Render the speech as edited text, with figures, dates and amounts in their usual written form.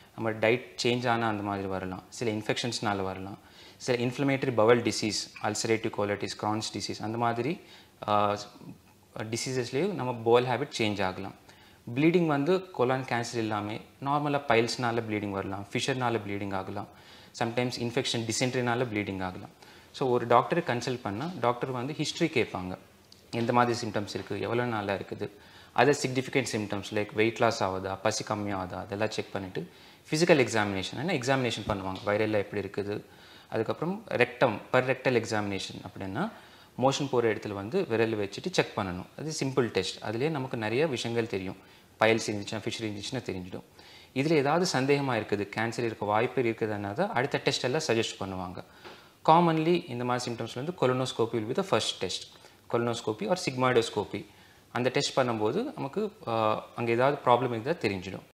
நம்ம diet change ஆனால் அந்த மாதிரி வரலாம், சில இன்ஃபெக்ஷன்ஸ்னால வரலாம், சில inflammatory bowel disease, ulcerative colitis, Crohn's disease அந்த மாதிரி டிசீசஸ்லேயும் நம்ம போல் ஹேபிட் சேஞ்ச் ஆகலாம். ப்ளீடிங் வந்து கொலான் கேன்சர் இல்லாமல் நார்மலாக பைல்ஸ்னால ப்ளீடிங் வரலாம், ஃபிஷர்னால ப்ளீடிங் ஆகலாம், சம்டைம்ஸ் இன்ஃபெக்ஷன் டிசென்ட்ரினால ப்ளீடிங் ஆகலாம். ஸோ ஒரு டாக்டரை கன்சல்ட் பண்ணால் டாக்டர் வந்து ஹிஸ்ட்ரி கேட்பாங்க, எந்த மாதிரி சிம்டம்ஸ் இருக்குது, எவ்வளோ நாளாக இருக்குது, other significant symptoms like weight loss ஆகுதா, பசி கம்மியாகுதா, அதெல்லாம் செக் பண்ணிவிட்டு ஃபிசிக்கல் எக்ஸாமினேஷன் பண்ணுவாங்க, வைரலில் எப்படி இருக்குது. அதுக்கப்புறம் ரெக்டல் எக்ஸாமினேஷன் அப்படின்னா மோஷன் போகிற இடத்துல வந்து விரல் வச்சுட்டு செக் பண்ணணும். அது சிம்பிள் டெஸ்ட், அதுலேயே நமக்கு நிறைய விஷயங்கள் தெரியும். பைல்ஸ் இருந்துச்சுன்னா, ஃபிஷர் இருந்துச்சுன்னா தெரிஞ்சிடும். இதில் ஏதாவது சந்தேகமாக இருக்குது, கேன்சர் இருக்க வாய்ப்பு இருக்குதுன்னா தான் அடுத்த டெஸ்ட் எல்லாம் சஜஸ்ட் பண்ணுவாங்க. காமன்லி இந்த மாதிரி சிம்டம்ஸ் வந்து colonoscopy will be the first test. Colonoscopy or sigmoidoscopy அந்த டெஸ்ட் பண்ணும்போது நமக்கு அங்கே ஏதாவது ப்ராப்ளம் இருந்தால் தெரிஞ்சிடும்.